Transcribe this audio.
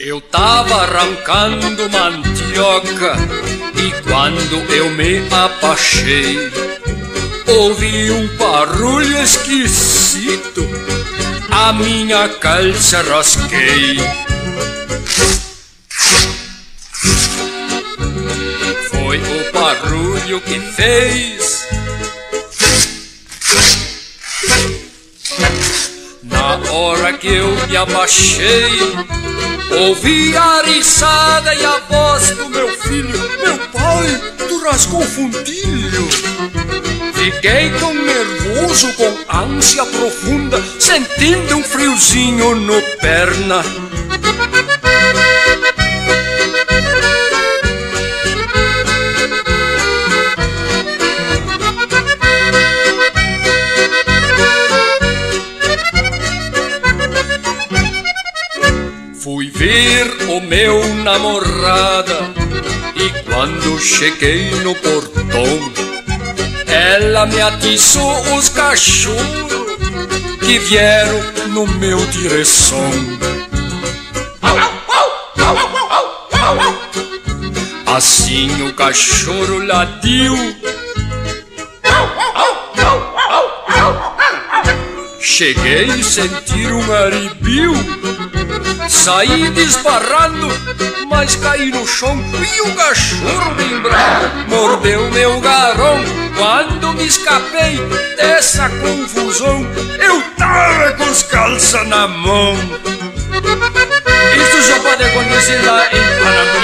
Eu tava arrancando mandioca e quando eu me abaixei, ouvi um barulho esquisito, a minha calça rasguei. Foi o barulho que fez na hora que eu me abaixei. Ouvi a risada e a voz do meu filho: meu pai, tu rasgou o fundilho. Fiquei tão nervoso, com ânsia profunda, sentindo um friozinho no perna. Fui ver o meu namorada e quando cheguei no portão, ela me atiçou os cachorros que vieram no meu direção. Assim o cachorro ladiu, cheguei a sentir um arrepio. Saí desbarrando, mas caí no chão e o cachorro bem bravo mordeu meu garrão. Quando me escapei dessa confusão, eu tava com as calças na mão. Isso só pode acontecer lá em Panamá.